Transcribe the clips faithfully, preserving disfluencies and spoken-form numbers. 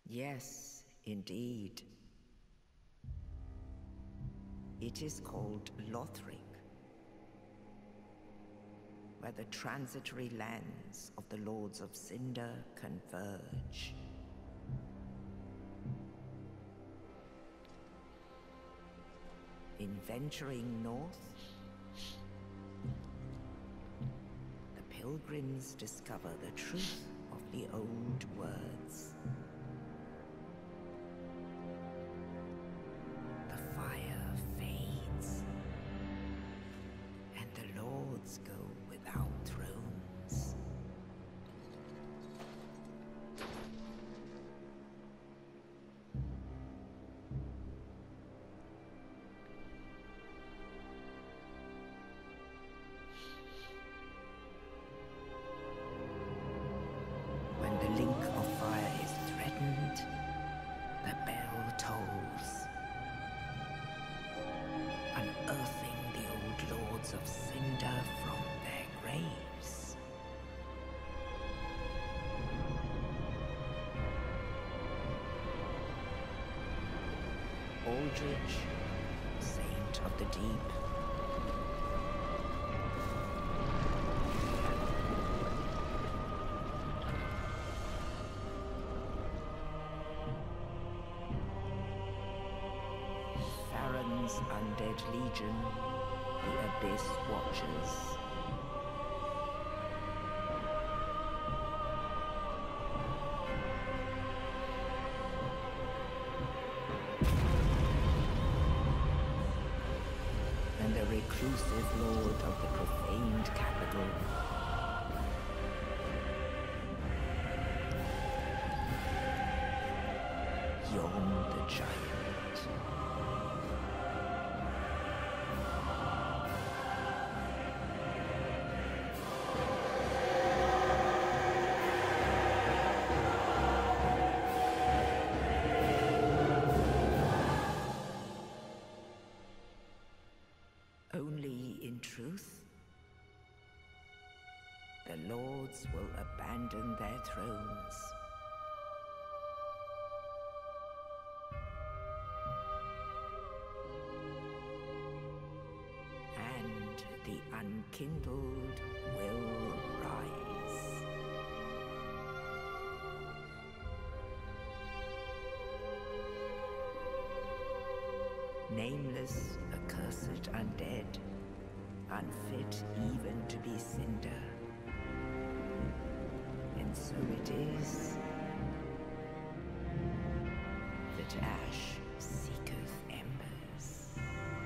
Yes, indeed. It is called Lothric, where the transitory lands of the Lords of Cinder converge. In venturing north, the pilgrims discover the truth of the old words. The fire fades, and the lords go without thrones. When the link of fire is threatened, the bell tolls, unearthing the old lords of Cinder from their graves. Aldrich, saint of the deep, Farron's undead legion, the Abyss Watchers. And the reclusive lord of the profaned capital. Yom the Giant. Only in truth, the lords will abandon their thrones. And the unkindled will rise. Nameless, accursed undead, unfit even to be Cinder. And so it is that ash seeketh embers.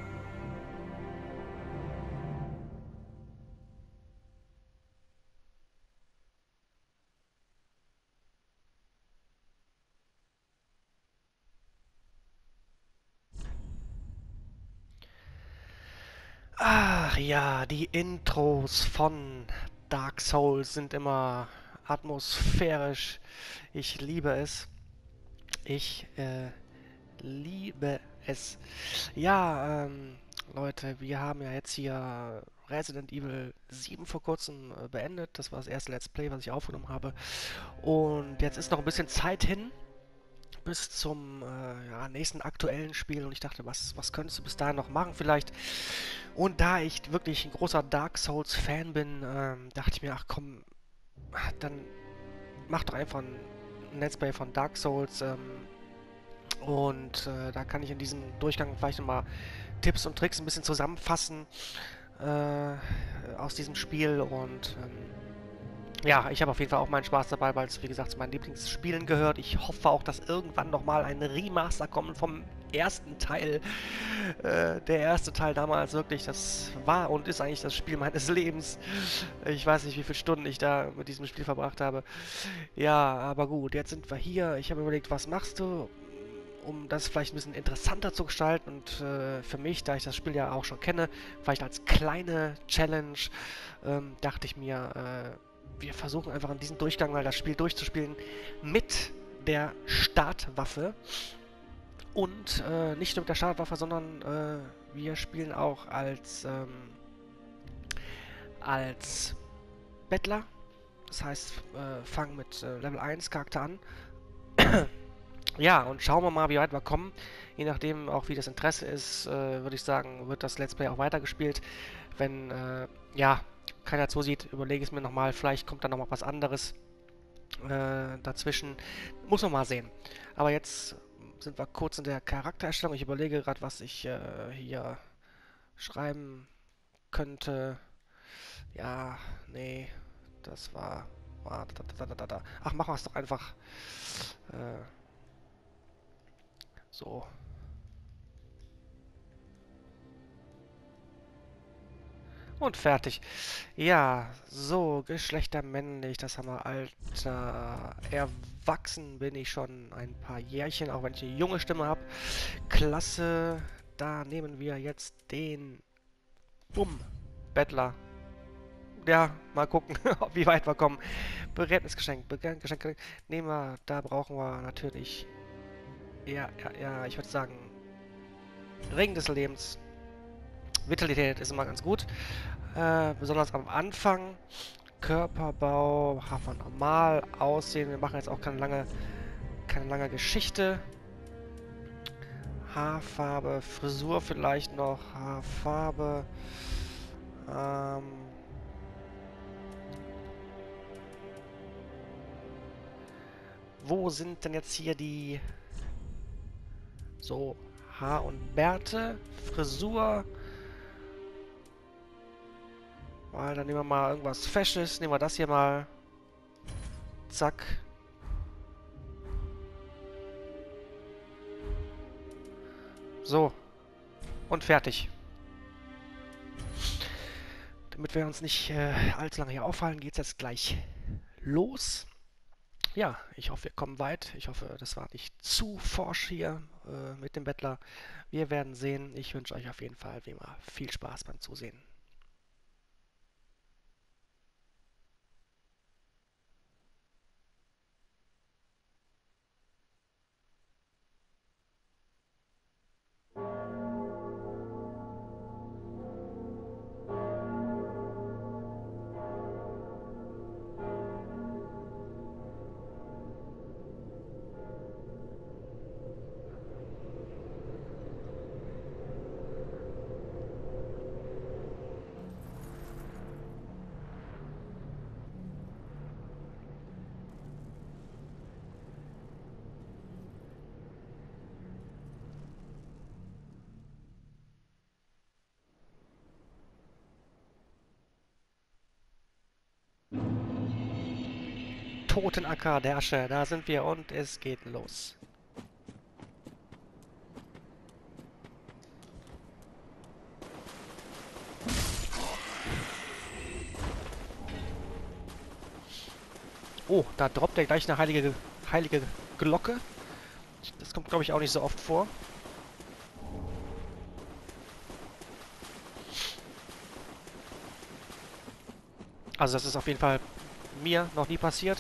Ach ja, die Intros von Dark Souls sind immer atmosphärisch. Ich liebe es. Ich äh, liebe es. Ja, ähm, Leute, wir haben ja jetzt hier Resident Evil sieben vor kurzem äh, beendet. Das war das erste Let's Play, was ich aufgenommen habe. Und jetzt ist noch ein bisschen Zeit hin bis zum äh, ja, nächsten aktuellen Spiel und ich dachte, was, was könntest du bis dahin noch machen vielleicht? Und da ich wirklich ein großer Dark Souls Fan bin, ähm, dachte ich mir, ach komm, dann mach doch einfach ein Let's Play von Dark Souls ähm, und äh, da kann ich in diesem Durchgang vielleicht nochmal Tipps und Tricks ein bisschen zusammenfassen äh, aus diesem Spiel und ähm, ja, ich habe auf jeden Fall auch meinen Spaß dabei, weil es, wie gesagt, zu meinen Lieblingsspielen gehört. Ich hoffe auch, dass irgendwann nochmal ein Remaster kommt vom ersten Teil. Äh, der erste Teil damals wirklich, das war und ist eigentlich das Spiel meines Lebens. Ich weiß nicht, wie viele Stunden ich da mit diesem Spiel verbracht habe. Ja, aber gut, jetzt sind wir hier. Ich habe überlegt, was machst du, um das vielleicht ein bisschen interessanter zu gestalten und äh, für mich, da ich das Spiel ja auch schon kenne, vielleicht als kleine Challenge, ähm, dachte ich mir, äh, wir versuchen einfach in diesem Durchgang mal das Spiel durchzuspielen mit der Startwaffe. Und äh, nicht nur mit der Startwaffe, sondern äh, wir spielen auch als, ähm, als Bettler. Das heißt, äh, fangen mit äh, Level eins Charakter an. Ja, und schauen wir mal, wie weit wir kommen. Je nachdem auch, wie das Interesse ist, äh, würde ich sagen, wird das Let's Play auch weitergespielt. Wenn, äh, ja, keiner zusieht, überlege ich es mir nochmal. Vielleicht kommt da nochmal was anderes äh, dazwischen. Muss man mal sehen. Aber jetzt sind wir kurz in der Charaktererstellung. Ich überlege gerade, was ich äh, hier schreiben könnte. Ja, nee, das war... war da, da, da, da, da. Ach, machen wir es doch einfach äh, so. Und fertig. Ja, so, Geschlechter männlich, das haben wir. Alter, erwachsen bin ich schon ein paar Jährchen, auch wenn ich eine junge Stimme habe. Klasse, da nehmen wir jetzt den Bumm, Bettler. Ja, mal gucken, wie weit wir kommen. Begräbnisgeschenk, Begräbnisgeschenk nehmen wir, da brauchen wir natürlich, ja, ja, ja, ich würde sagen, Ring des Lebens. Vitalität ist immer ganz gut. Äh, besonders am Anfang. Körperbau, haben wir normal aussehen. Wir machen jetzt auch keine lange, keine lange Geschichte. Haarfarbe, Frisur vielleicht noch. Haarfarbe. Ähm, wo sind denn jetzt hier die so Haar- und Bärte? Frisur. Mal, dann nehmen wir mal irgendwas Fesches. Nehmen wir das hier mal. Zack. So. Und fertig. Damit wir uns nicht äh, allzu lange hier aufhalten, geht es jetzt gleich los. Ja, ich hoffe, wir kommen weit. Ich hoffe, das war nicht zu forsch hier äh, mit dem Bettler. Wir werden sehen. Ich wünsche euch auf jeden Fall wie immer viel Spaß beim Zusehen. Totenacker der Asche, da sind wir und es geht los. Oh, da droppt er gleich eine heilige, heilige Glocke. Das kommt, glaube ich, auch nicht so oft vor. Also das ist auf jeden Fall mir noch nie passiert.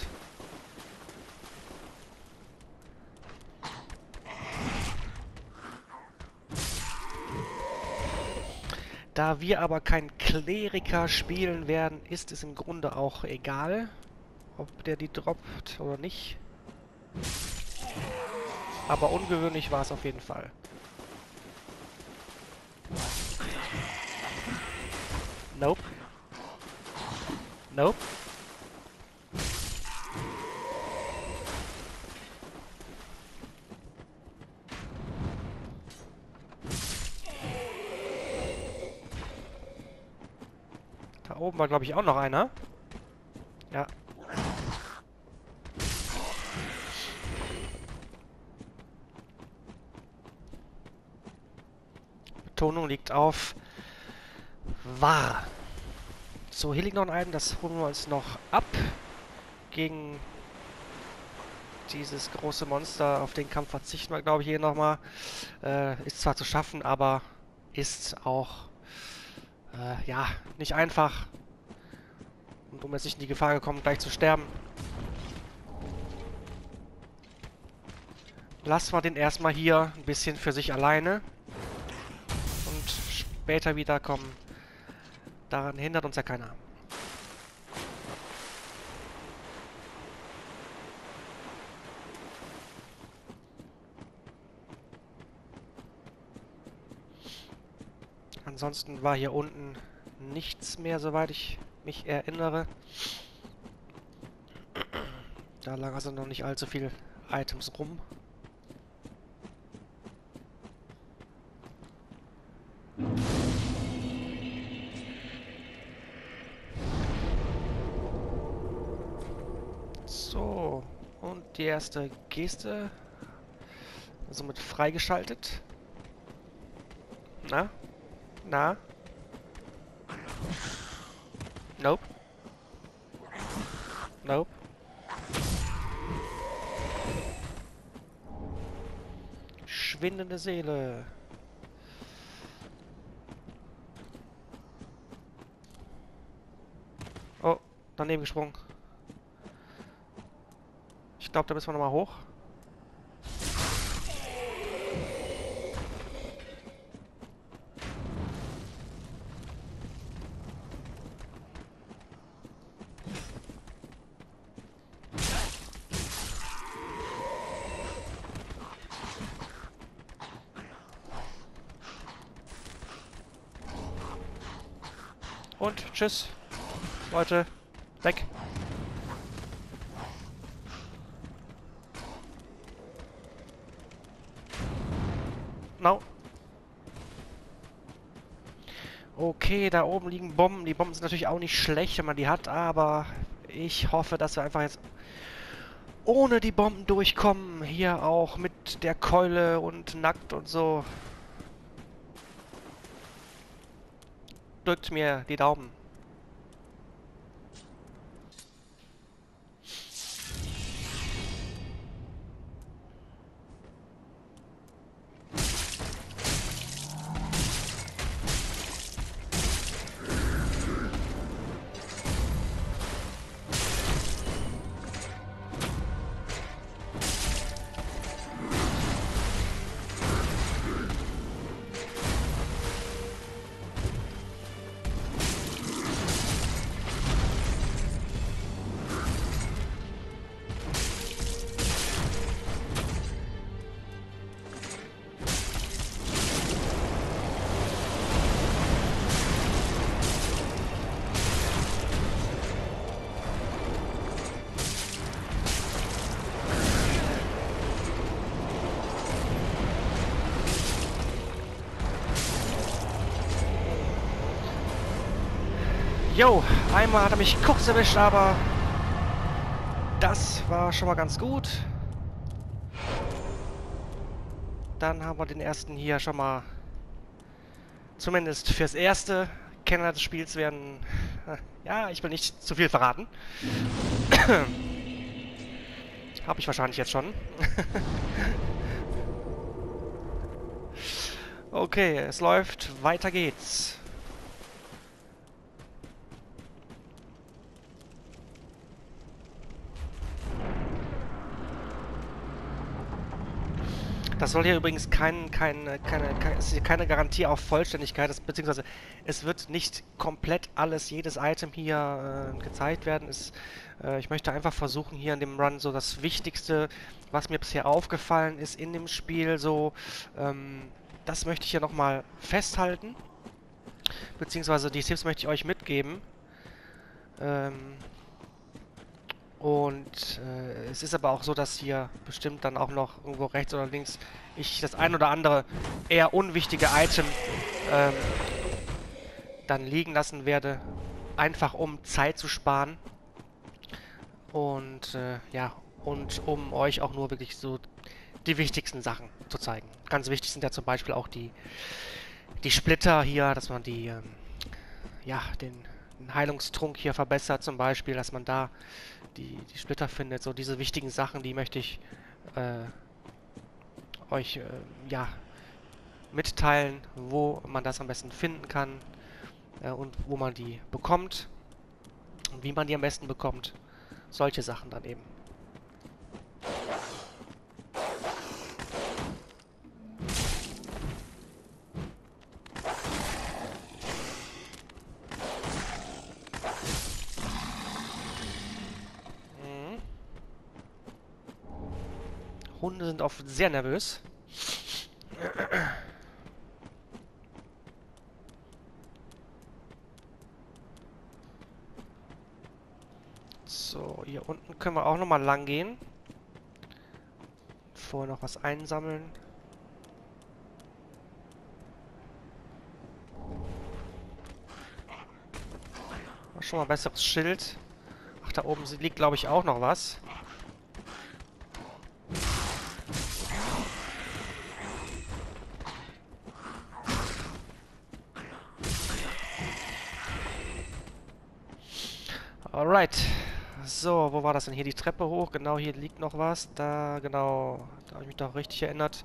Da wir aber kein Kleriker spielen werden, ist es im Grunde auch egal, ob der die droppt oder nicht. Aber ungewöhnlich war es auf jeden Fall. Nope. Nope. Da oben war, glaube ich, auch noch einer. Ja. Betonung liegt auf wahr. So, hier liegt noch ein Item, das holen wir uns noch ab. Gegen dieses große Monster. Auf den Kampf verzichten wir, glaube ich, hier nochmal. Äh, ist zwar zu schaffen, aber ist auch, äh, ja, nicht einfach. Und um jetzt nicht in die Gefahr gekommen, gleich zu sterben. Lassen wir den erstmal hier ein bisschen für sich alleine. Und später wiederkommen. Daran hindert uns ja keiner. Ansonsten war hier unten nichts mehr, soweit ich mich erinnere. Da lag also noch nicht allzu viel Items rum. So, und die erste Geste, somit freigeschaltet. Na? Na? Nope. Nope. Schwindende Seele. Oh, daneben gesprungen. Ich glaube, da müssen wir nochmal hoch. Und tschüss. Leute, weg. No. Okay, da oben liegen Bomben. Die Bomben sind natürlich auch nicht schlecht, wenn man die hat, aber ich hoffe, dass wir einfach jetzt ohne die Bomben durchkommen. Hier auch mit der Keule und nackt und so. Drückt mir die Daumen. Jo, einmal hat er mich kurz erwischt, aber das war schon mal ganz gut. Dann haben wir den ersten hier schon mal, zumindest fürs erste Kenner des Spiels werden, ja, ich will nicht zu viel verraten. Habe ich wahrscheinlich jetzt schon. Okay, es läuft, weiter geht's. Das soll hier übrigens kein, kein, keine, keine, es ist hier keine Garantie auf Vollständigkeit, das, beziehungsweise es wird nicht komplett alles, jedes Item hier äh, gezeigt werden. Es, äh, ich möchte einfach versuchen, hier in dem Run so das Wichtigste, was mir bisher aufgefallen ist in dem Spiel, so, ähm, das möchte ich hier nochmal festhalten, beziehungsweise die Tipps möchte ich euch mitgeben. Ähm, Und äh, es ist aber auch so, dass hier bestimmt dann auch noch irgendwo rechts oder links ich das ein oder andere eher unwichtige Item ähm, dann liegen lassen werde, einfach um Zeit zu sparen. Und äh, ja, und um euch auch nur wirklich so die wichtigsten Sachen zu zeigen. Ganz wichtig sind ja zum Beispiel auch die, die Splitter hier, dass man die, ähm, ja, den, den Heilungstrunk hier verbessert zum Beispiel, dass man da die, die Splitter findet. So diese wichtigen Sachen, die möchte ich äh, euch äh, ja, mitteilen, wo man das am besten finden kann äh, und wo man die bekommt und wie man die am besten bekommt. Solche Sachen dann eben. Hunde sind oft sehr nervös. Unten können wir auch nochmal lang gehen. Vorher noch was einsammeln. Schon mal ein besseres Schild. Ach, da oben liegt, glaube ich, auch noch was. Alright. So, wo war das denn? Hier die Treppe hoch. Genau, hier liegt noch was. Da, genau. Da habe ich mich doch richtig erinnert.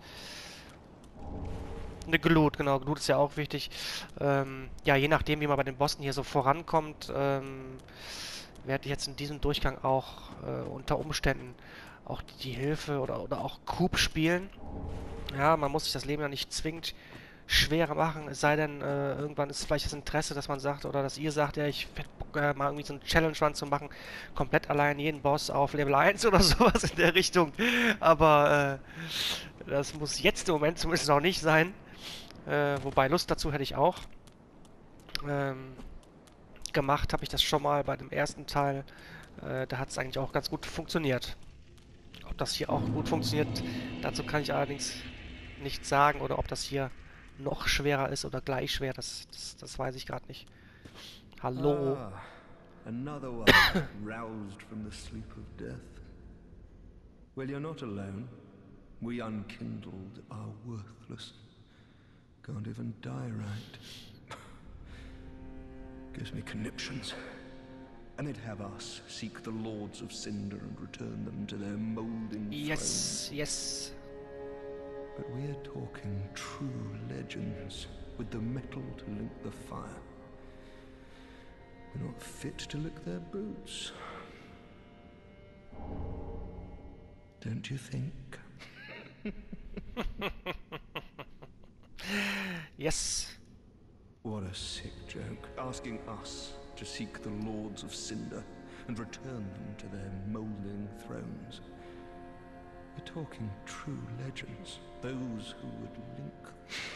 Eine Glut, genau. Glut ist ja auch wichtig. Ähm, ja, je nachdem, wie man bei den Bossen hier so vorankommt, ähm, werde ich jetzt in diesem Durchgang auch äh, unter Umständen auch die, die Hilfe oder, oder auch Coop spielen. Ja, man muss sich das Leben ja nicht zwingend schwerer machen, es sei denn, äh, irgendwann ist vielleicht das Interesse, dass man sagt, oder dass ihr sagt, ja, ich hätte Bock, äh, mal irgendwie so einen Challenge-Run zu machen, komplett allein jeden Boss auf Level eins oder sowas in der Richtung. Aber äh, das muss jetzt im Moment zumindest noch nicht sein. Äh, wobei Lust dazu hätte ich auch. Ähm, gemacht habe ich das schon mal bei dem ersten Teil. Äh, da hat es eigentlich auch ganz gut funktioniert. Ob das hier auch gut funktioniert, dazu kann ich allerdings nichts sagen. Oder ob das hier noch schwerer ist oder gleich schwer, das, das, das weiß ich gerade nicht. Hallo. Ah, another one roused from the sleep of death. Well, you're not alone. We unkindled are worthless. Can't even die right. Gives me conniptions. And they'd have us seek the Lords of Cinder and return them to their molding Yes, thrones. yes. But we're talking true legends, with the metal to link the fire. We're not fit to lick their boots. Don't you think? Yes. What a sick joke, asking us to seek the Lords of Cinder and return them to their molding thrones. We're talking true legends, those who would link.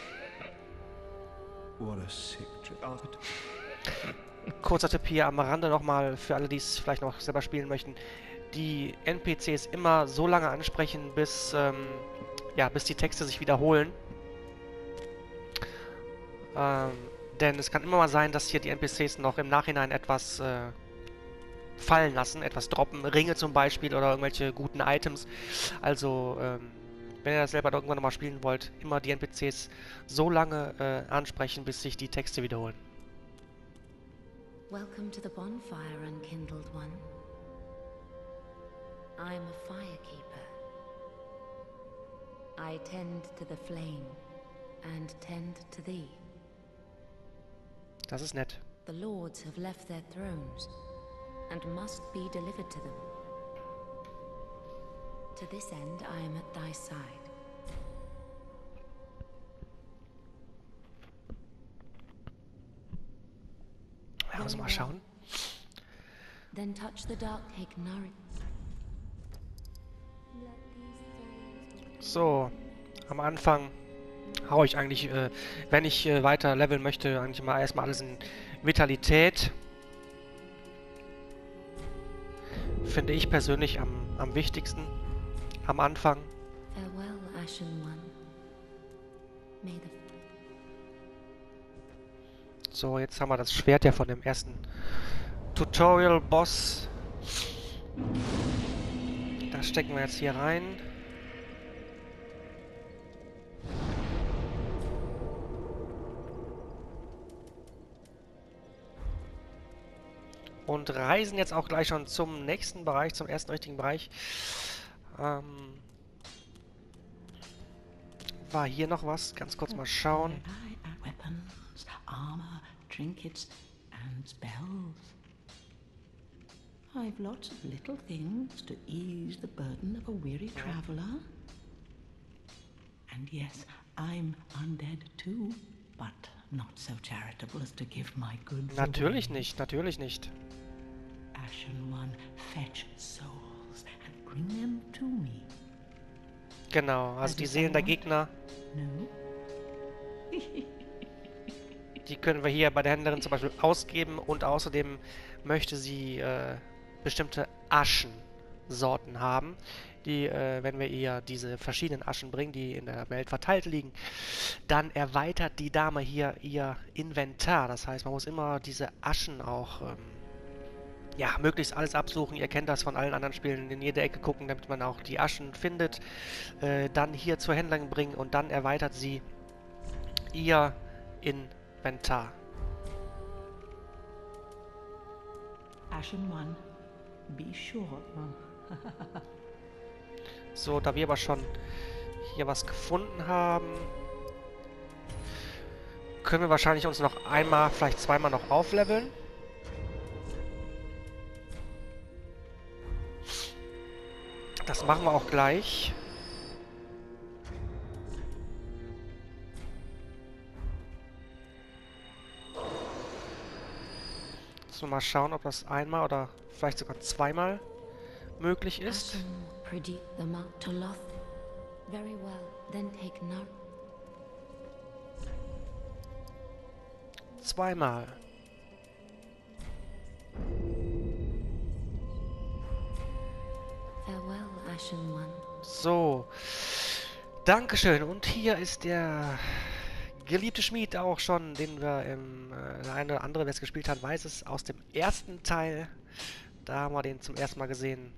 What a sick joke. Kurzer Tipp hier am Rande nochmal für alle, die es vielleicht noch selber spielen möchten. Die N P Cs immer so lange ansprechen, bis, ähm, ja, bis die Texte sich wiederholen. Ähm, denn es kann immer mal sein, dass hier die N P Cs noch im Nachhinein etwas äh, fallen lassen, etwas droppen. Ringe zum Beispiel oder irgendwelche guten Items. Also, ähm, wenn ihr das selber irgendwann nochmal spielen wollt, immer die N P Cs so lange äh, ansprechen, bis sich die Texte wiederholen. Welcome to the bonfire, unkindled one. I am a firekeeper. I tend to the flame and tend to thee. Das ist nett. The lords have left their thrones and must be delivered to them. To this end I am at thy side. Ja, muss mal schauen. Then touch the dark cake Nari. So, am Anfang hau ich eigentlich, äh, wenn ich äh, weiter leveln möchte, eigentlich mal erstmal alles in Vitalität. Finde ich persönlich am, am wichtigsten. Am Anfang. Farewell, Ashen One. May the So, jetzt haben wir das Schwert ja von dem ersten Tutorial-Boss. Das stecken wir jetzt hier rein. Und reisen jetzt auch gleich schon zum nächsten Bereich, zum ersten richtigen Bereich. Ähm, war hier noch was? Ganz kurz mal schauen. Weapons, armor, trinkets, and spells. I've lots of little things to ease the burden of a weary traveler. And yes, I'm undead too, but not so charitable as to give my goods Natürlich away. nicht, natürlich nicht. Ashen One, fetch souls and bring them to me. Genau, also die Seelen der Gegner, No? die können wir hier bei der Händlerin zum Beispiel ausgeben und außerdem möchte sie äh, bestimmte Aschensorten haben. Die, äh, wenn wir ihr diese verschiedenen Aschen bringen, die in der Welt verteilt liegen, dann erweitert die Dame hier ihr Inventar. Das heißt, man muss immer diese Aschen auch, ähm, ja, möglichst alles absuchen. Ihr kennt das von allen anderen Spielen, in jede Ecke gucken, damit man auch die Aschen findet. Äh, dann hier zur Händlerin bringen und dann erweitert sie ihr Inventar. Ashen One, be sure. So, da wir aber schon hier was gefunden haben, können wir wahrscheinlich uns noch einmal, vielleicht zweimal noch aufleveln. Das machen wir auch gleich. So, mal schauen, ob das einmal oder vielleicht sogar zweimal möglich ist. Ashen predict the mark to Loth. Very well, then take note. Zweimal. Farewell, Ashen One. So. Dankeschön. Und hier ist der geliebte Schmied auch schon, den wir im äh, der eine oder andere, wer es gespielt hat, weiß es, aus dem ersten Teil. Da haben wir den zum ersten Mal gesehen.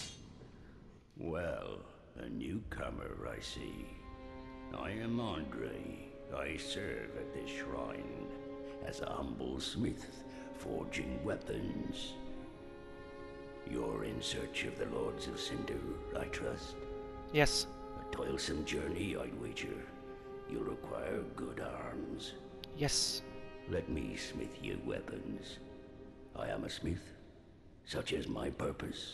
Well, a newcomer, I see. I am Andre. I serve at this shrine as a humble smith, forging weapons. You're in search of the Lords of Cinder, I trust? Yes. A toilsome journey, I'd wager. You'll require good arms. Yes. Let me smith you weapons. I am a smith, such is my purpose.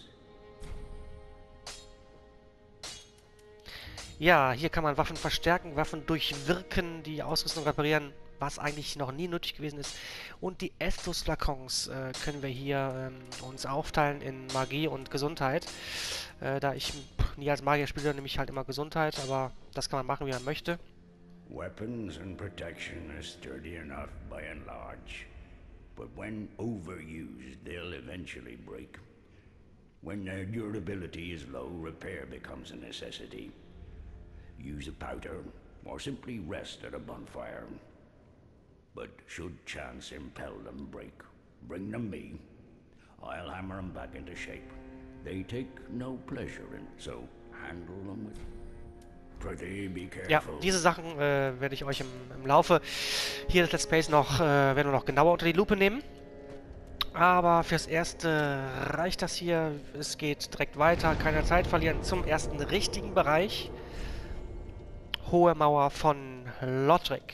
Ja, hier kann man Waffen verstärken, Waffen durchwirken, die Ausrüstung reparieren, was eigentlich noch nie nötig gewesen ist. Und die Estus-Flakons äh, können wir hier ähm, uns aufteilen in Magie und Gesundheit. Äh, da ich pff, nie als Magier spiele, nehme ich halt immer Gesundheit, aber das kann man machen, wie man möchte. Weapons and protection are sturdy enough by and large, but when overused, they'll eventually break. When their durability is low, repair becomes a necessity. Use a powder, or simply rest at a bonfire. But should chance impel them break, bring them me. I'll hammer them back into shape. They take no pleasure in, so handle them with pretty be careful. Ja, diese Sachen äh, werde ich euch im, im Laufe hier des Let's Plays noch, äh, werden wir noch genauer unter die Lupe nehmen. Aber fürs Erste reicht das hier. Es geht direkt weiter, keine Zeit verlieren zum ersten richtigen Bereich. Hohe Mauer von Lothric.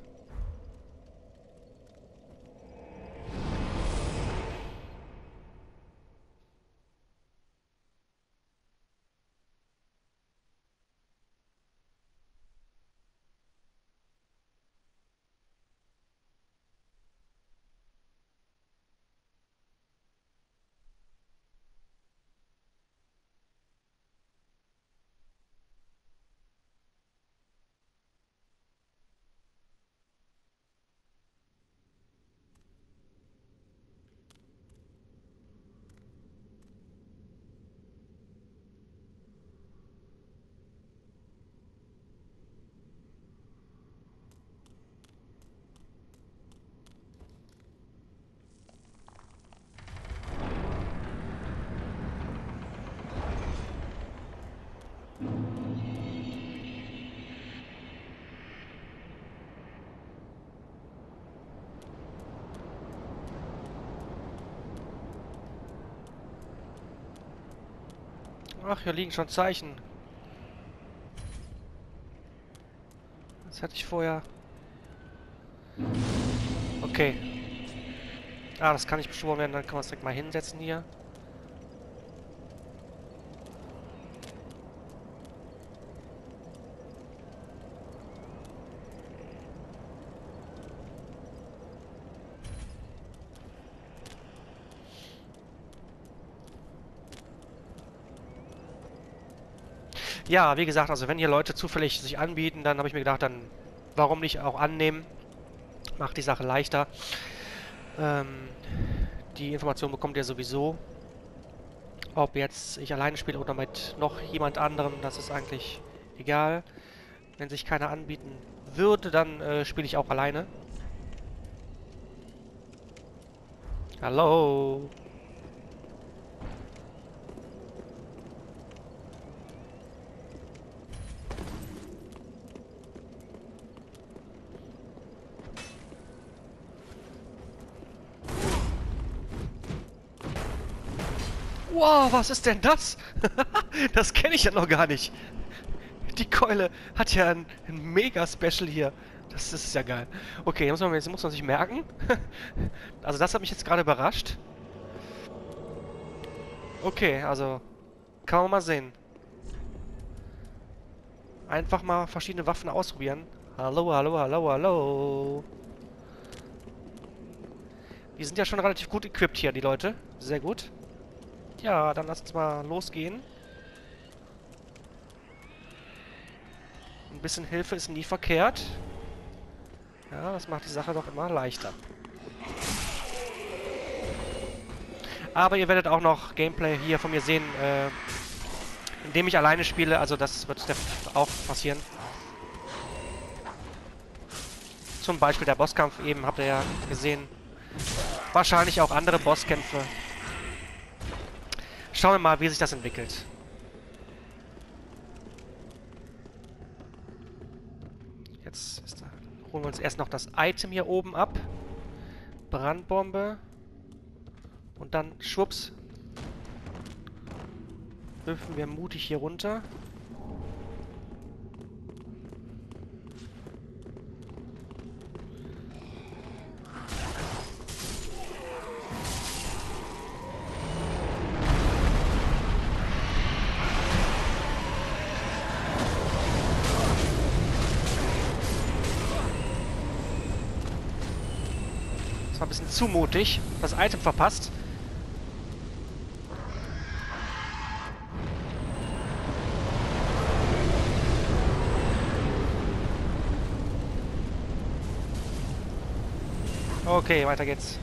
Ach, hier liegen schon Zeichen. Das hätte ich vorher... Okay. Ah, das kann nicht beschworen werden, dann kann man es direkt mal hinsetzen hier. Ja, wie gesagt, also wenn hier Leute zufällig sich anbieten, dann habe ich mir gedacht, dann warum nicht auch annehmen? Macht die Sache leichter. Ähm, die Information bekommt ihr sowieso. Ob jetzt ich alleine spiele oder mit noch jemand anderem, das ist eigentlich egal. Wenn sich keiner anbieten würde, dann äh, spiele ich auch alleine. Hallo. Wow, was ist denn das? Das kenne ich ja noch gar nicht. Die Keule hat ja ein, ein Mega-Special hier. Das, das ist ja geil. Okay, muss man, jetzt muss man sich merken. Also das hat mich jetzt gerade überrascht. Okay, also kann man mal sehen. Einfach mal verschiedene Waffen ausprobieren. Hallo, hallo, hallo, hallo. Wir sind ja schon relativ gut equipped hier, die Leute. Sehr gut. Ja, dann lass uns mal losgehen. Ein bisschen Hilfe ist nie verkehrt. Ja, das macht die Sache doch immer leichter. Aber ihr werdet auch noch Gameplay hier von mir sehen, äh, indem ich alleine spiele. Also das wird auch passieren. Zum Beispiel der Bosskampf eben, habt ihr ja gesehen. Wahrscheinlich auch andere Bosskämpfe. Schauen wir mal, wie sich das entwickelt. Jetzt ist da, holen wir uns erst noch das Item hier oben ab. Brandbombe. Und dann, schwupps, hüpfen wir mutig hier runter. Das war ein bisschen zu mutig. Das Item verpasst. Okay, weiter geht's.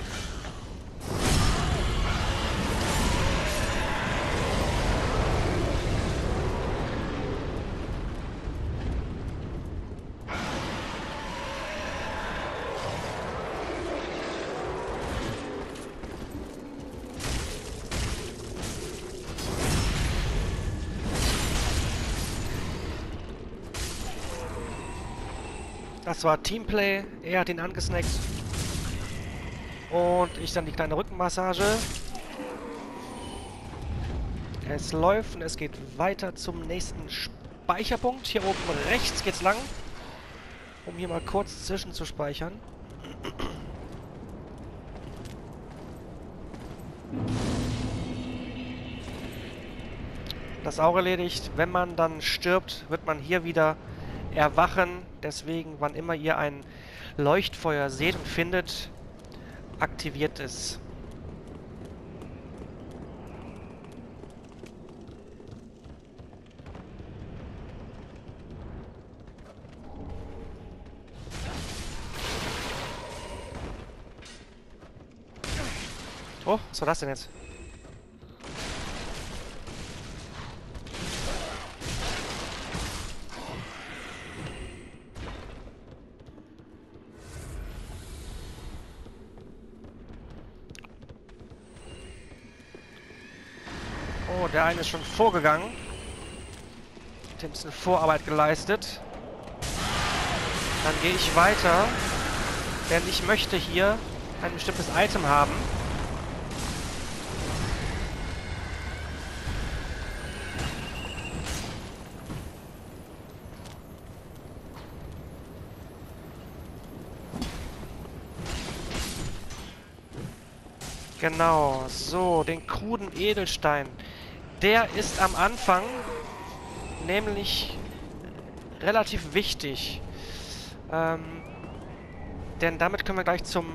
Das war Teamplay. Er hat ihn angesnackt. Und ich dann die kleine Rückenmassage. Es läuft und es geht weiter zum nächsten Speicherpunkt. Hier oben rechts geht's lang. Um hier mal kurz zwischen zu speichern. Das auch erledigt. Wenn man dann stirbt, wird man hier wieder erwachen. Deswegen, wann immer ihr ein Leuchtfeuer seht und findet, aktiviert es. Oh, was war das denn jetzt? Oh, der eine ist schon vorgegangen. Hat ein bisschen Vorarbeit geleistet. Dann gehe ich weiter. Denn ich möchte hier ein bestimmtes Item haben. Genau, so, den kruden Edelstein. Der ist am Anfang nämlich relativ wichtig. Ähm, denn damit können wir gleich zum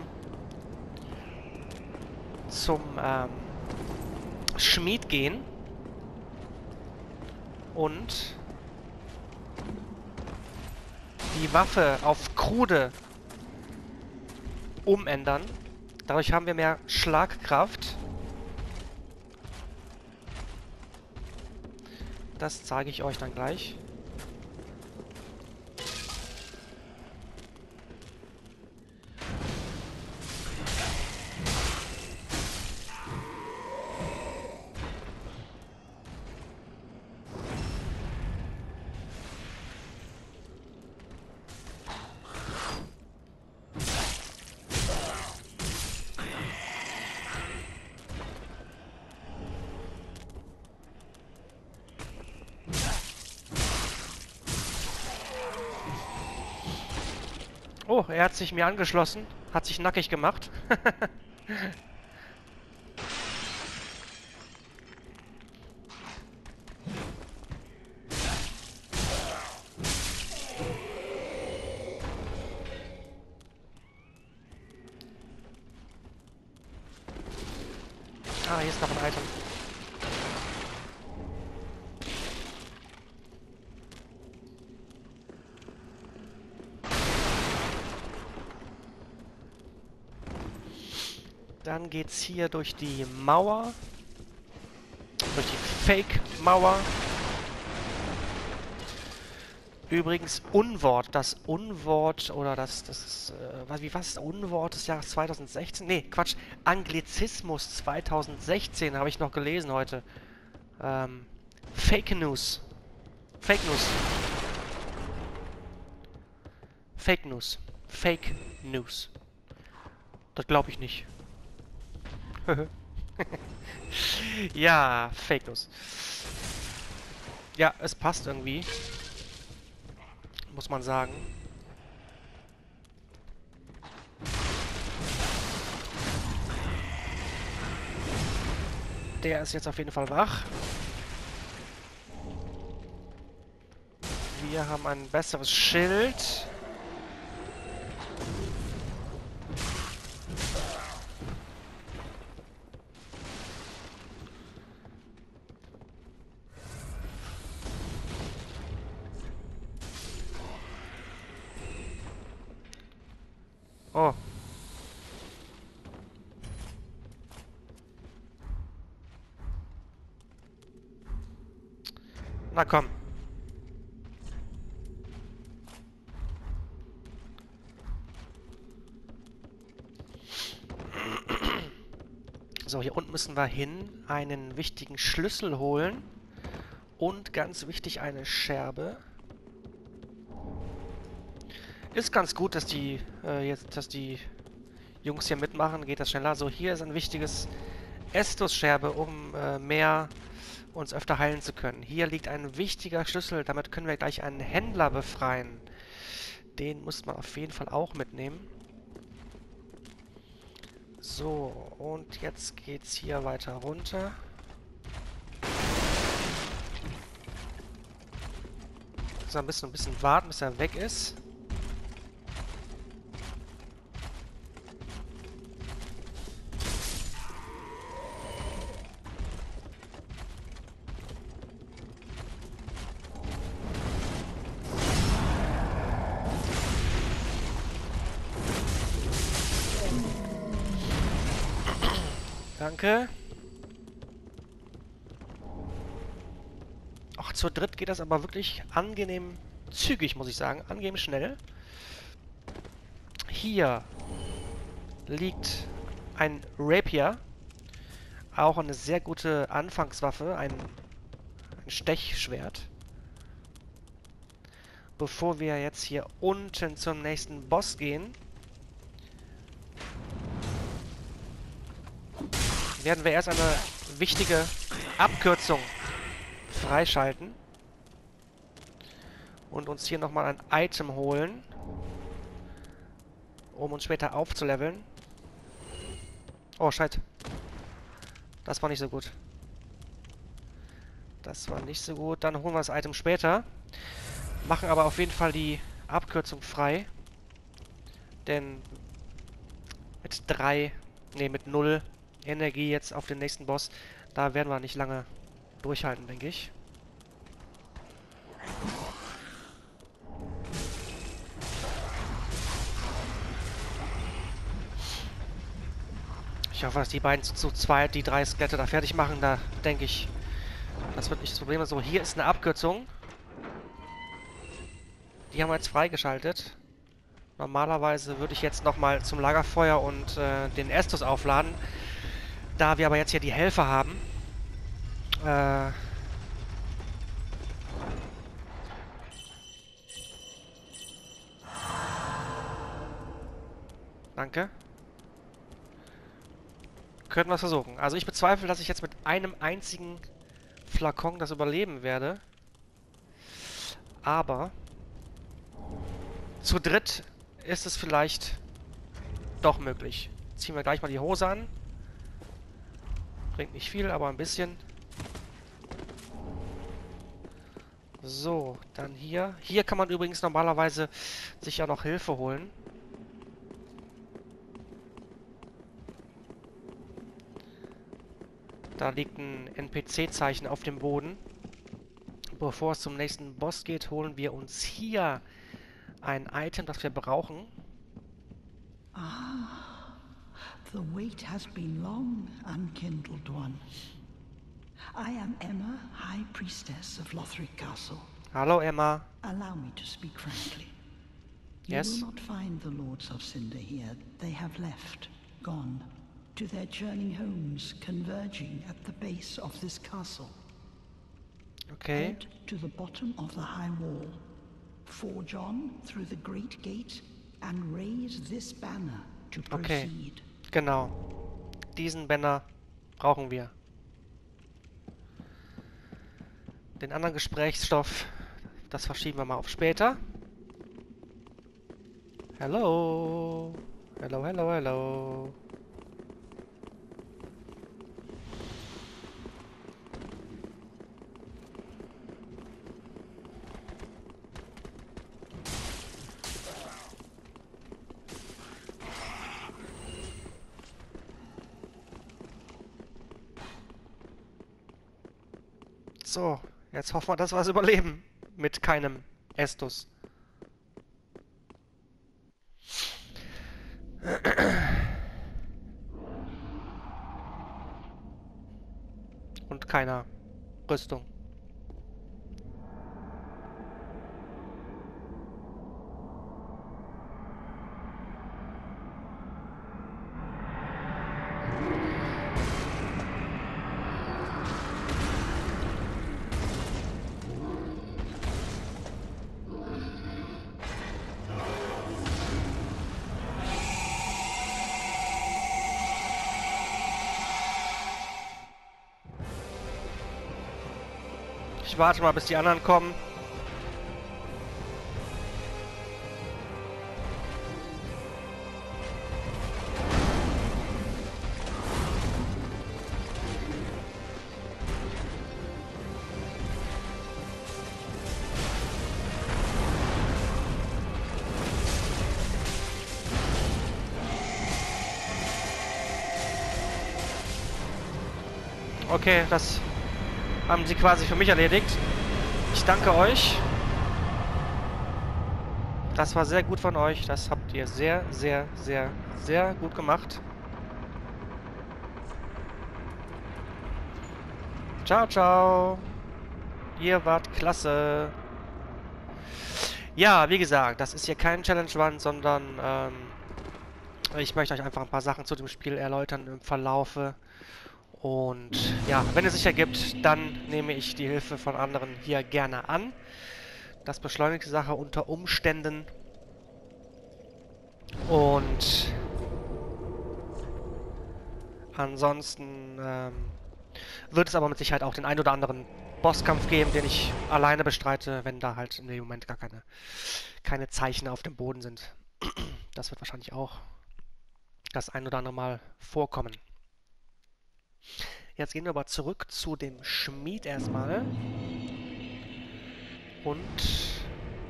zum ähm, Schmied gehen. Und die Waffe auf krude umändern. Dadurch haben wir mehr Schlagkraft. Das zeige ich euch dann gleich. Oh, er hat sich mir angeschlossen. Hat sich nackig gemacht. Ah, hier ist noch ein Item. Dann geht's hier durch die Mauer. Durch die Fake-Mauer. Übrigens Unwort. Das Unwort oder das, das äh, wie was? Unwort des Jahres zweitausendsechzehn? Nee, Quatsch. Anglizismus zweitausendsechzehn habe ich noch gelesen heute. Ähm, Fake News. Fake News. Fake News. Fake News. Das glaube ich nicht. Ja, Fake News. Ja, es passt irgendwie. Muss man sagen. Der ist jetzt auf jeden Fall wach. Wir haben ein besseres Schild. Oh. Na komm. So, hier unten müssen wir hin, einen wichtigen Schlüssel holen. Und ganz wichtig, eine Scherbe. Ist ganz gut, dass die äh, jetzt, dass die Jungs hier mitmachen, geht das schneller. So, hier ist ein wichtiges Estus-Scherbe, um äh, mehr uns öfter heilen zu können. Hier liegt ein wichtiger Schlüssel, damit können wir gleich einen Händler befreien. Den muss man auf jeden Fall auch mitnehmen. So, und jetzt geht's hier weiter runter. So, ein bisschen, ein bisschen warten, bis er weg ist. Danke. Ach, zur dritt geht das aber wirklich angenehm zügig, muss ich sagen. Angenehm schnell. Hier liegt ein Rapier. Auch eine sehr gute Anfangswaffe. Ein, ein Stechschwert. Bevor wir jetzt hier unten zum nächsten Boss gehen, werden wir erst eine wichtige Abkürzung freischalten und uns hier nochmal ein Item holen, um uns später aufzuleveln. Oh, Scheiße. Das war nicht so gut. Das war nicht so gut. Dann holen wir das Item später. Machen aber auf jeden Fall die Abkürzung frei. Denn mit drei, nee, mit null Energie jetzt auf den nächsten Boss, da werden wir nicht lange durchhalten, denke ich. Ich hoffe, dass die beiden zu, zu zweit die drei Skelette da fertig machen. Da denke ich, Das wird nicht das Problem. So, hier ist eine Abkürzung. Die haben wir jetzt freigeschaltet. Normalerweise würde ich jetzt nochmal zum Lagerfeuer und äh, den Estus aufladen. Da wir aber jetzt hier die Helfer haben. Äh... Danke. Könnten wir es versuchen. Also ich bezweifle, dass ich jetzt mit einem einzigen Flakon das überleben werde. Aber zu dritt ist es vielleicht doch möglich. Ziehen wir gleich mal die Hose an. Bringt nicht viel, aber ein bisschen. So, dann hier. Hier kann man übrigens normalerweise sich ja noch Hilfe holen. Da liegt ein N P C-Zeichen auf dem Boden. Bevor es zum nächsten Boss geht, holen wir uns hier ein Item, das wir brauchen. Ah, the wait has been long, unkindled one. I am Emma, High Priestess of Lothric Castle. Hallo Emma. Allow me to speak frankly. You Yes? will not find the Lords of Cinder here. They have left, gone, to their journeying homes, converging at the base of this castle. Okay. Head to the bottom of the high wall, forge on through the great gate, and raise this banner to Okay. proceed. Genau. Diesen Banner brauchen wir. Den anderen Gesprächsstoff, das verschieben wir mal auf später. Hello. Hello, hello, hello. So, jetzt hoffen wir, dass wir es überleben. Mit keinem Estus. Und keiner Rüstung. Ich warte mal, bis die anderen kommen. Okay, das haben sie quasi für mich erledigt. Ich danke euch. Das war sehr gut von euch. Das habt ihr sehr, sehr, sehr, sehr gut gemacht. Ciao, ciao. Ihr wart klasse. Ja, wie gesagt, das ist hier kein Challenge Run, sondern ähm, ich möchte euch einfach ein paar Sachen zu dem Spiel erläutern im Verlaufe. Und ja, wenn es sich ergibt, dann nehme ich die Hilfe von anderen hier gerne an. Das beschleunigt die Sache unter Umständen. Und ansonsten ähm, wird es aber mit Sicherheit auch den ein oder anderen Bosskampf geben, den ich alleine bestreite, wenn da halt in dem Moment gar keine, keine Zeichen auf dem Boden sind. Das wird wahrscheinlich auch das ein oder andere Mal vorkommen. Jetzt gehen wir aber zurück zu dem Schmied erstmal. Und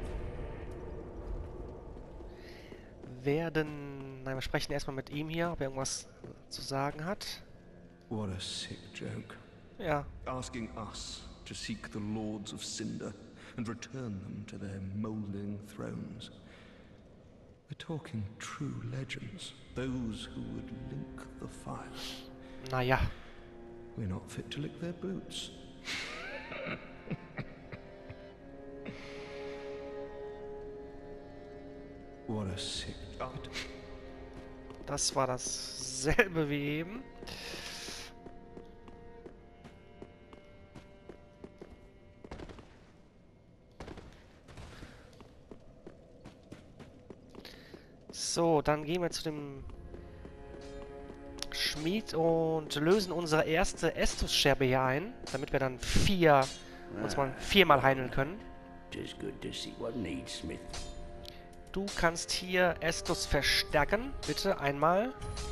werden... Nein, wir sprechen erstmal mit ihm hier, ob er irgendwas zu sagen hat. What a sick joke. Ja. Asking us to seek the Lords of Cinder and return them to their moulding thrones. We're talking true legends, those who would link the fire. Naja. We're not fit to lick their boots. What a sick thought. Das war dasselbe wie eben. So, dann gehen wir zu dem Schmied und lösen unsere erste Estus-Scherbe hier ein, damit wir dann vier, uns mal viermal heilen können. Tis good to see what needs, Smith. Du kannst hier Estus verstärken. Bitte einmal.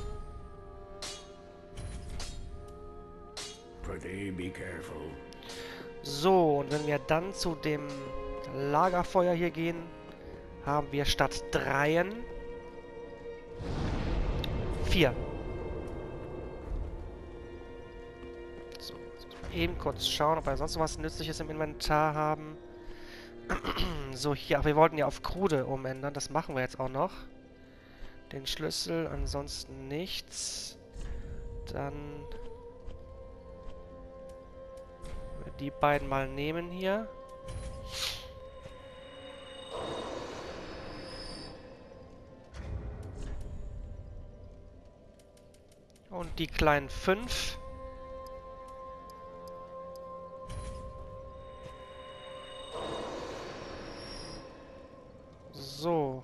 Prithee, be careful. So, und wenn wir dann zu dem Lagerfeuer hier gehen, haben wir statt dreien vier. So, jetzt muss man eben kurz schauen, ob wir sonst noch was Nützliches im Inventar haben. So, hier, ach, wir wollten ja auf Krude umändern, das machen wir jetzt auch noch. Den Schlüssel, ansonsten nichts. Dann die beiden mal nehmen hier. Und die kleinen fünf. So.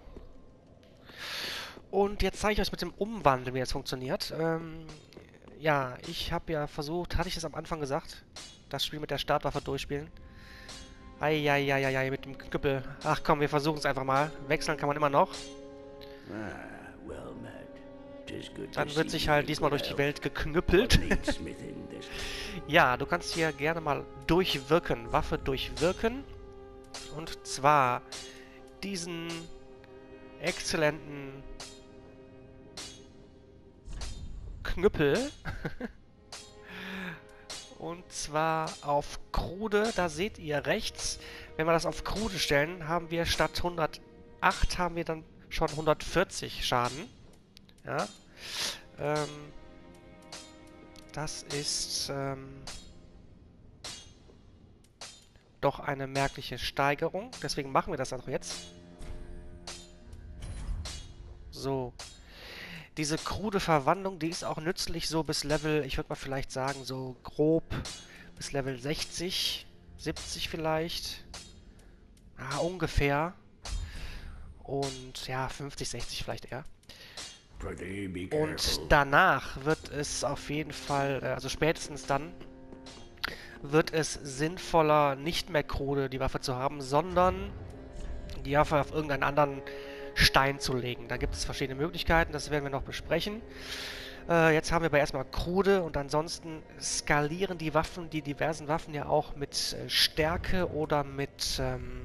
Und jetzt zeige ich euch mit dem Umwandeln, wie das funktioniert. Ähm, ja, ich habe ja versucht, hatte ich es am Anfang gesagt, das Spiel mit der Startwaffe durchspielen. Eieieiei, mit dem Knüppel. Ach komm, wir versuchen es einfach mal. Wechseln kann man immer noch. Ah, well met. Tis good to Dann wird see sich you halt in diesmal good durch die health. Welt geknüppelt. What needs, Smith, in this? Ja, du kannst hier gerne mal durchwirken. Waffe durchwirken. Und zwar diesen exzellenten Knüppel. Und zwar auf Krude, da seht ihr rechts, wenn wir das auf Krude stellen, haben wir statt hundertacht haben wir dann schon hundertvierzig Schaden. Ja. Ähm, das ist ähm, doch eine merkliche Steigerung. Deswegen machen wir das auch jetzt. So. Diese krude Verwandlung, die ist auch nützlich so bis Level, ich würde mal vielleicht sagen, so grob bis Level sechzig, siebzig vielleicht. Ah, ungefähr. Und ja, fünfzig, sechzig vielleicht eher. Prithee, be Und careful. danach wird es auf jeden Fall, äh, also spätestens dann, wird es sinnvoller, nicht mehr krude die Waffe zu haben, sondern die Waffe auf irgendeinen anderen Stein zu legen. Da gibt es verschiedene Möglichkeiten, das werden wir noch besprechen. Äh, jetzt haben wir aber erstmal krude und ansonsten skalieren die Waffen, die diversen Waffen ja auch mit äh, Stärke oder mit, ähm,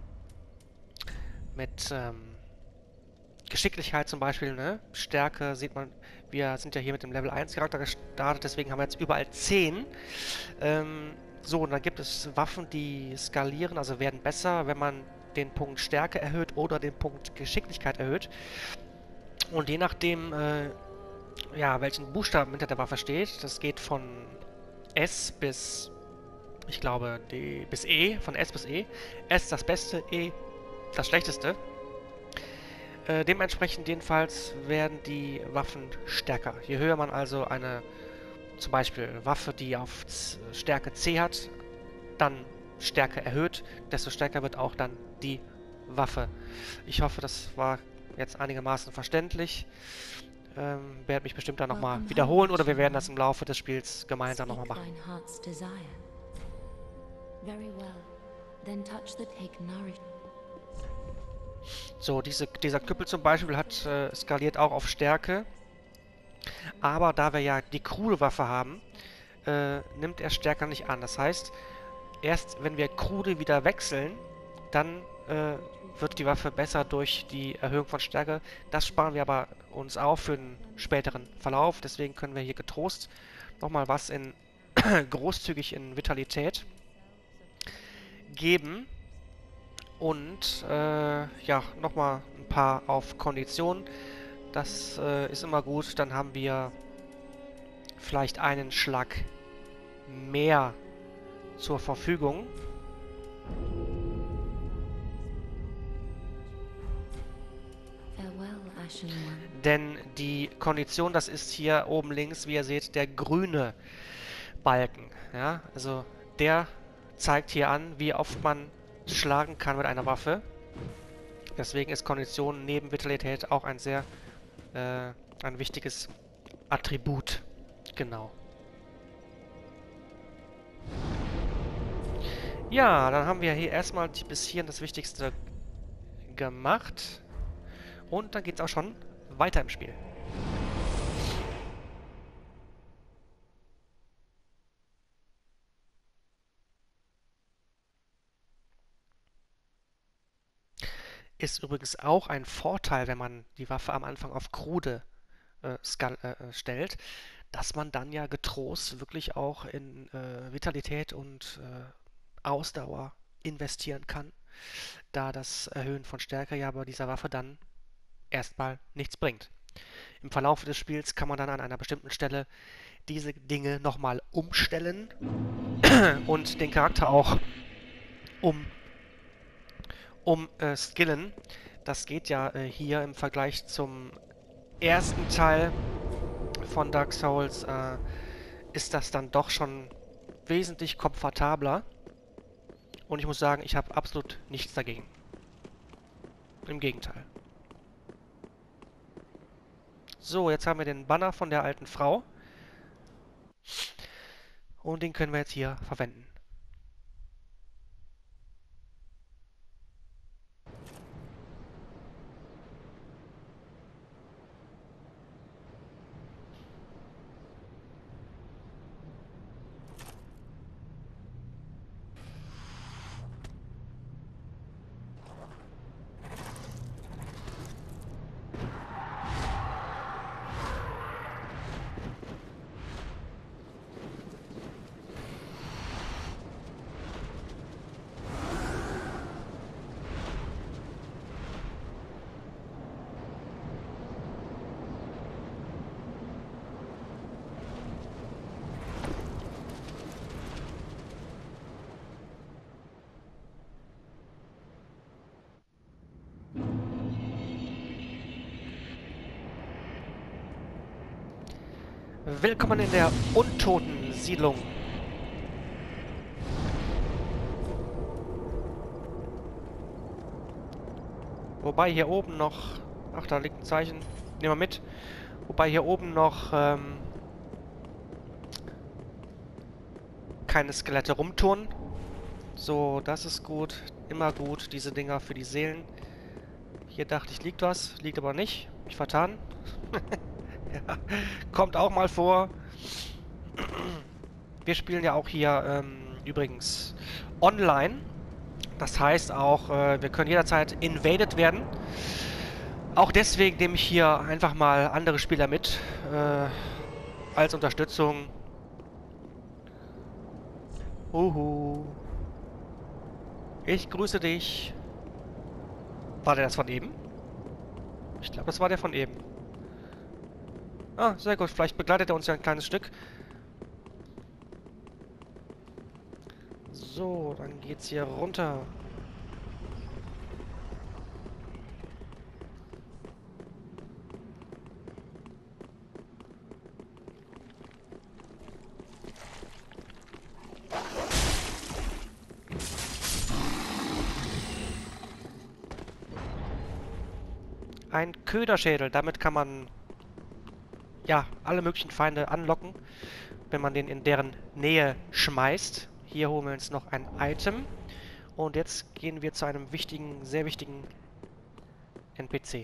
mit ähm, Geschicklichkeit zum Beispiel, ne? Stärke sieht man, wir sind ja hier mit dem Level eins Charakter gestartet, deswegen haben wir jetzt überall zehn. Ähm, so, und dann gibt es Waffen, die skalieren, also werden besser, wenn man den Punkt Stärke erhöht oder den Punkt Geschicklichkeit erhöht. Und je nachdem, äh, ja, welchen Buchstaben hinter der Waffe steht, das geht von S bis, ich glaube, D bis E, von S bis E. S das Beste, E das Schlechteste. Äh, dementsprechend jedenfalls werden die Waffen stärker. Je höher man also eine, zum Beispiel Waffe, die auf Z Stärke C hat, dann Stärke erhöht, desto stärker wird auch dann die Waffe. Ich hoffe, das war jetzt einigermaßen verständlich. Ähm, werde mich bestimmt dann nochmal wiederholen oder wir werden das im Laufe des Spiels gemeinsam nochmal machen. Speak thine heart's desire. Very well. Then touch the take nourish. So, diese, dieser Knüppel zum Beispiel hat äh, skaliert auch auf Stärke. Aber da wir ja die krude Waffe haben, äh, nimmt er Stärke nicht an. Das heißt, erst wenn wir krude wieder wechseln, dann äh, wird die Waffe besser durch die Erhöhung von Stärke. Das sparen wir aber uns auf für den späteren Verlauf. Deswegen können wir hier getrost nochmal was in großzügig in Vitalität geben. Und äh, ja, nochmal ein paar auf Kondition. Das äh, ist immer gut. Dann haben wir vielleicht einen Schlag mehr zur Verfügung. Farewell, Ashen One. Denn die Kondition, das ist hier oben links, wie ihr seht, der grüne Balken. Ja, also der zeigt hier an, wie oft man schlagen kann mit einer Waffe. Deswegen ist Kondition neben Vitalität auch ein sehr äh, ein wichtiges Attribut. Genau. Ja, dann haben wir hier erstmal bis hierhin das Wichtigste gemacht. Und dann geht es auch schon weiter im Spiel. Ist übrigens auch ein Vorteil, wenn man die Waffe am Anfang auf krude äh, skal äh, stellt, dass man dann ja getrost wirklich auch in äh, Vitalität und äh, Ausdauer investieren kann, da das Erhöhen von Stärke ja bei dieser Waffe dann erstmal nichts bringt. Im Verlauf des Spiels kann man dann an einer bestimmten Stelle diese Dinge nochmal umstellen und den Charakter auch um um äh, skillen. Das geht ja äh, hier im Vergleich zum ersten Teil von Dark Souls äh, ist das dann doch schon wesentlich komfortabler. Und ich muss sagen, ich habe absolut nichts dagegen. Im Gegenteil. So, jetzt haben wir den Banner von der alten Frau. Und den können wir jetzt hier verwenden. Willkommen in der Untoten-Siedlung. Wobei hier oben noch... Ach, da liegt ein Zeichen. Nehmen wir mit. Wobei hier oben noch ähm, keine Skelette rumturnen. So, das ist gut. Immer gut, diese Dinger für die Seelen. Hier dachte ich, liegt was. Liegt aber nicht. Ich vertan. Ja, kommt auch mal vor. Wir spielen ja auch hier ähm, übrigens online. Das heißt auch, äh, wir können jederzeit invaded werden. Auch deswegen nehme ich hier einfach mal andere Spieler mit. Äh, als Unterstützung. Uhu. Ich grüße dich. War der das von eben? Ich glaube, das war der von eben. Ah, sehr gut. Vielleicht begleitet er uns ja ein kleines Stück. So, dann geht's hier runter. Ein Köderschädel. Damit kann man ja alle möglichen Feinde anlocken, wenn man den in deren Nähe schmeißt. Hier holen wir uns noch ein Item. Und jetzt gehen wir zu einem wichtigen, sehr wichtigen N P C.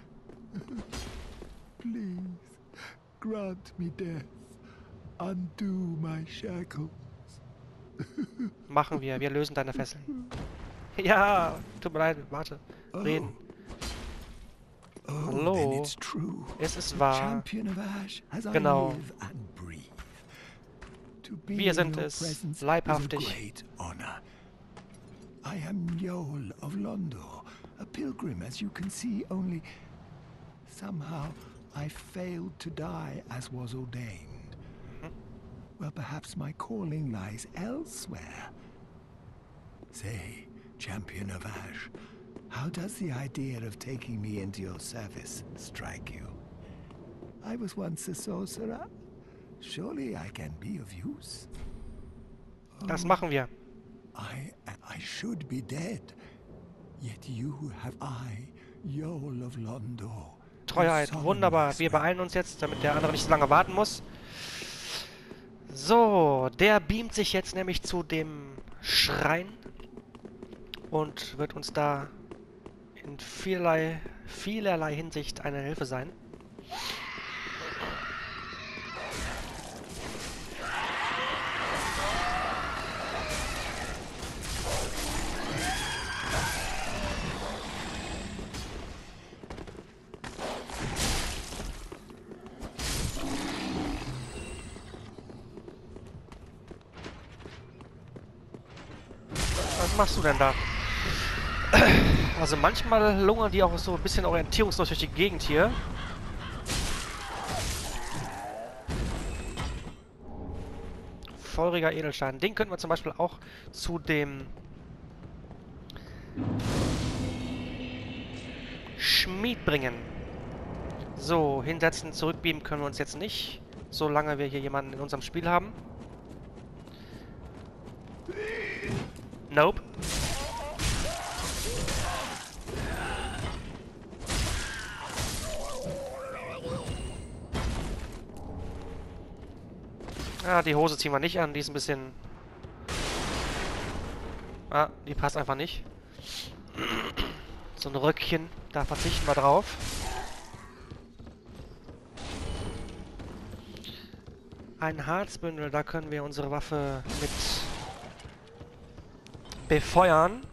Please, grant me death. Undo my shackles. Machen wir. Wir lösen deine Fesseln. Ja, tut mir leid, warte. Reden. Oh, Hallo. then it's true. Es ist The wahr. champion of Ash, as I Genau. live and breathe. To be Wir in sind your es, presence leibhaftig. is a great honor. I am Njol of Londor, a pilgrim, as you can see, only somehow I failed to die as was ordained. well, perhaps my calling lies elsewhere. Say, Champion of Ash, how does the idea of taking me into your service strike you? I was once a sorcerer. Surely I can be of use. Das machen wir. I, I should be dead. Yet you have I, Yol of Londo. Treuheit, wunderbar. Wir beeilen uns jetzt, damit der andere nicht so lange warten muss. So, der beamt sich jetzt nämlich zu dem Schrein und wird uns da in vielerlei, vielerlei Hinsicht eine Hilfe sein. Was machst du denn da? Also manchmal lungern die auch so ein bisschen orientierungslos durch die Gegend hier. Feuriger Edelstein. Den könnten wir zum Beispiel auch zu dem Schmied bringen. So, hinsetzen, zurückbeamen können wir uns jetzt nicht, solange wir hier jemanden in unserem Spiel haben. Nope. Ah, die Hose ziehen wir nicht an, die ist ein bisschen... Ah, die passt einfach nicht. So ein Röckchen, da verzichten wir drauf. Ein Harzbündel, da können wir unsere Waffe mit befeuern.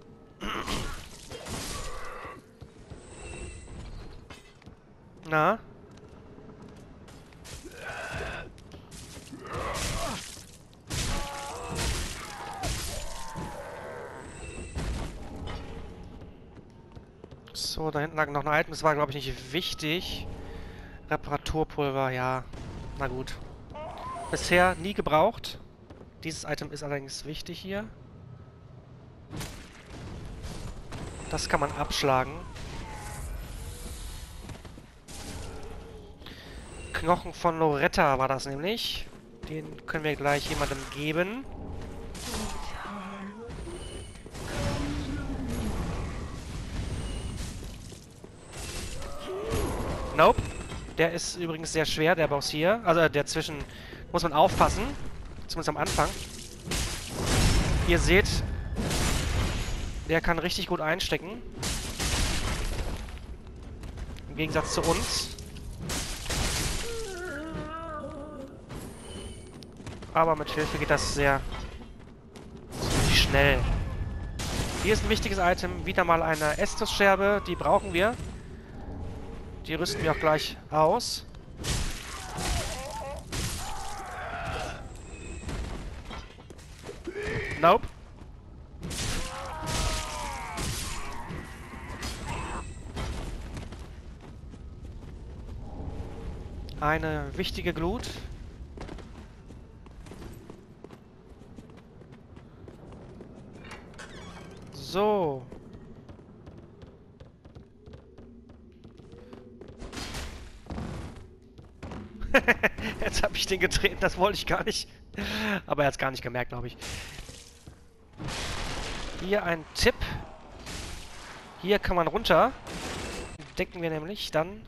Na? So, da hinten lag noch ein Item. Das war, glaube ich, nicht wichtig. Reparaturpulver, ja. Na gut. Bisher nie gebraucht. Dieses Item ist allerdings wichtig hier. Das kann man abschlagen. Knochen von Loretta war das nämlich. Den können wir gleich jemandem geben. Nope. Der ist übrigens sehr schwer, der Boss hier. Also der zwischen... Muss man aufpassen. Zumindest am Anfang. Ihr seht... Der kann richtig gut einstecken. Im Gegensatz zu uns. Aber mit Hilfe geht das sehr schnell. Hier ist ein wichtiges Item. Wieder mal eine Estus-Scherbe. Die brauchen wir. Die rüsten wir auch gleich aus. Nope. Eine wichtige Glut. So. Jetzt habe ich den getreten, das wollte ich gar nicht. Aber er hat es gar nicht gemerkt, glaube ich. Hier ein Tipp. Hier kann man runter. Decken wir nämlich dann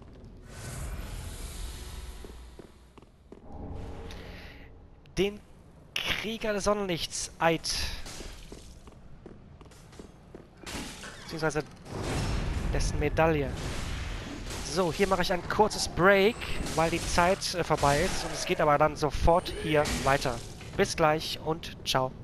den Krieger des Sonnenlichts Eid. Beziehungsweise dessen Medaille. So, hier mache ich ein kurzes Break, weil die Zeit äh, vorbei ist. Und es geht aber dann sofort hier weiter. Bis gleich und ciao.